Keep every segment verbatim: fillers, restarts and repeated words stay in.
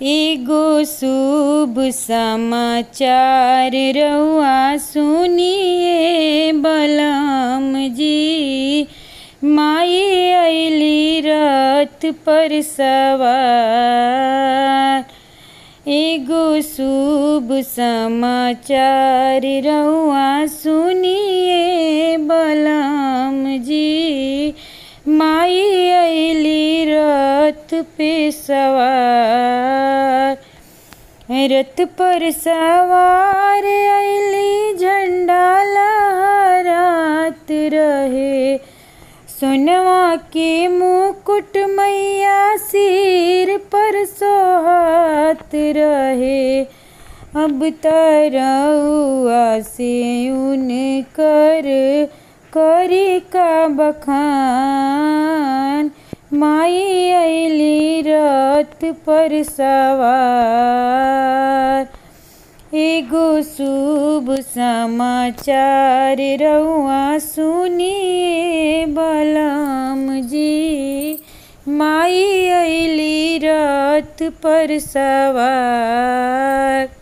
एगो शुभ समाचार रउआ सुनिए बलम जी। माई अइली रथ पर सवार। एगो शुभ समाचार रउआ सुनिए बलम जी। माई अइली रथ पे सवार। रथ पर सवार अइली झंडा लहरात रहे। सोनवा के मुकुट मैया सिर पर सोहात रहे। अब तरउआ से उनकर करी का बखान। माई अइली रथ पर सवार। एगो शुभ समाचार रउआ सुनिए बलम जी। माई अइली रथ पर सवार।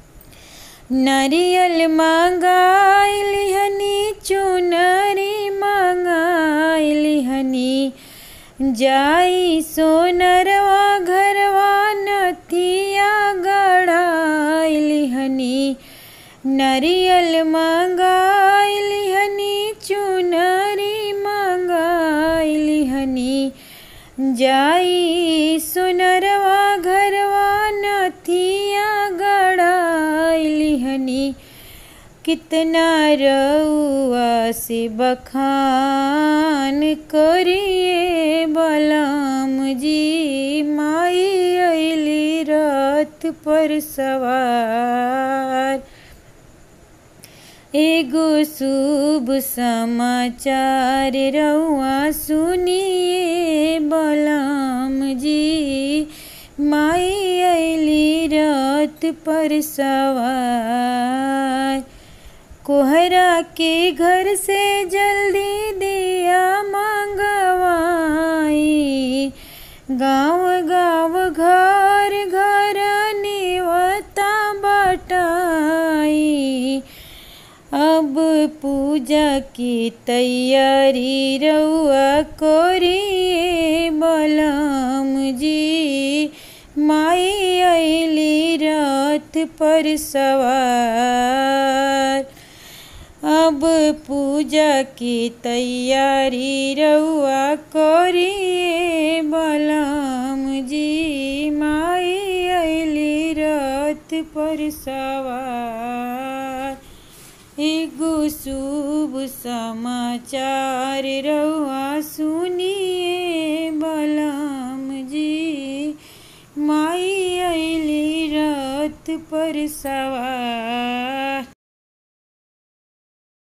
नारियल मंगाइली हनी, चुनरी मंगाइली हनी। जाई सोनरवा घरवा नथिया गढ़ाइली हनी। नारियल मंगाइली हनी, चुनरी मंगाइली हनी। जाई सोनरवा घरवा नथिया गढ़ाइली हनी। कितना रउआ से बखान करिए बलम जी। माई अइली रथ पर सवार। एगो शुभ समाचार रउआ सुनिए बलम जी। माई अइली रथ पर सवार। कोहरा के घर से जल्दी दिया मंगवाई। गाँव गाँव घर घर नेवता बटाई। अब पूजा की तैयारी रउआ करिए बलम जी। माई अइली रथ पर सवार। अब पूजा की तैयारी रउआ करिए बलम जी। माई अइली रथ पर सवार। एगो शुभ समाचार रउआ सुनिए बलम जी। माई अइली रथ पर सवार।